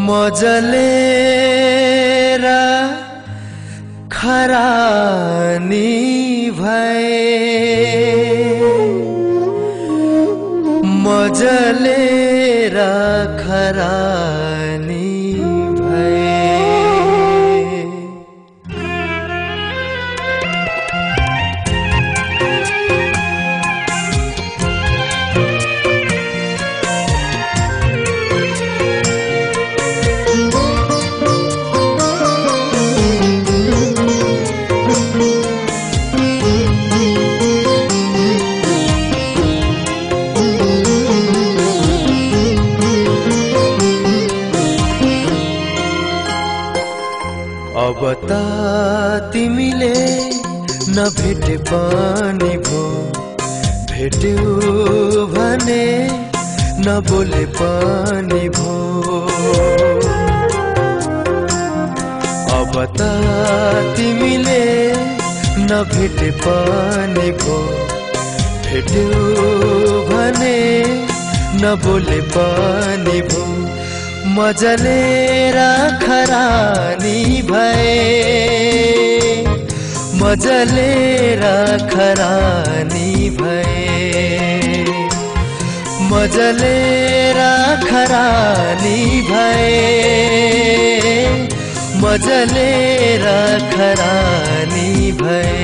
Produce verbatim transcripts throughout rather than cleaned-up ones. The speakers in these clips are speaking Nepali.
मजलेर खरानी भए मजलेर खरानी अब त तिमीले नभेटे पनि भो भेट्यौ भने नबोले पनि भो अब त तिमीले नभेटे पनि भो भेट्यौ भने नबोले पनि भो मजलेर खरानी भए मजलेर खरानी भए मजलेर खरानी भए मजलेर खरानी भए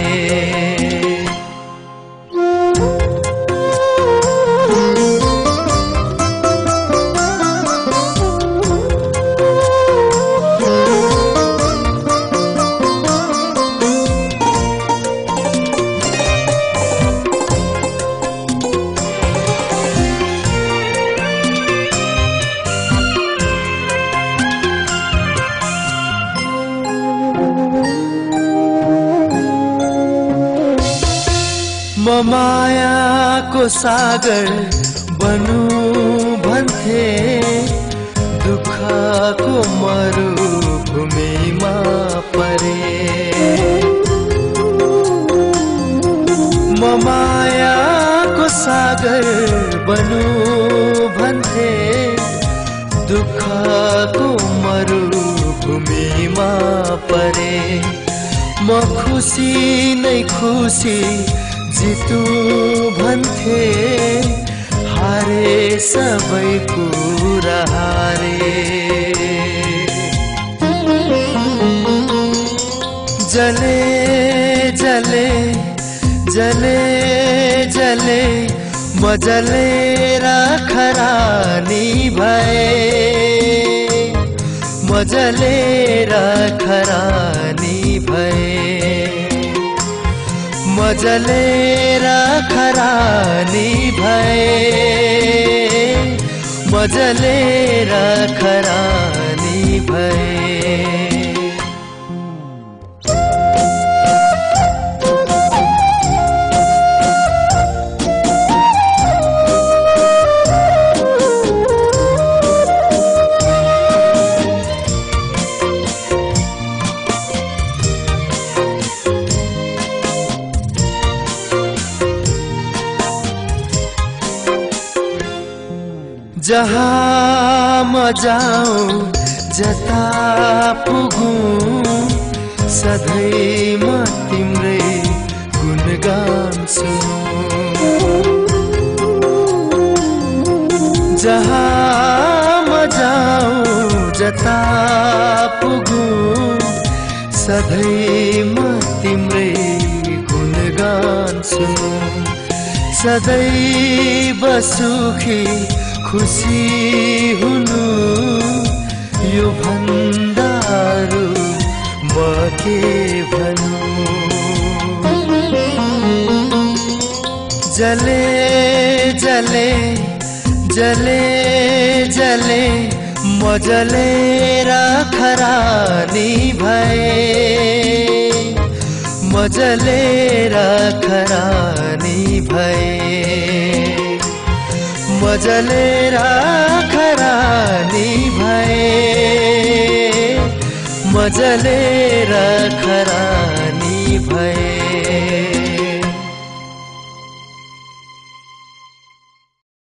म मायाको सागर बनु भन्थे दुःखको मरुभूमिमा परे म मायाको सागर बनु भन्थे दुःखको मरुभूमिमा परे म खुसी नै खुसी जितु भन्थे हारे सबै कुरा हारे जले जले जले जले मजलेर खरानी भए मजलेर खरानी भए मजलेर खरानी भए मजलेर खरानी भए जहाँ म जाऊँ जता पुगूँ सधैँ म तिम्रै गुणगान सुनूँ जहाँ म जाऊँ जता पुगूँ सधैँ म तिम्रै गुणगान सुनूँ सदैव सुखी खुशी हुनु यो भन्दारु म के भनौं जले जले जले जले म जलेर खरानी भए म जलेर खरानी भए मजलेर खरानी भए मजलेर खरानी भए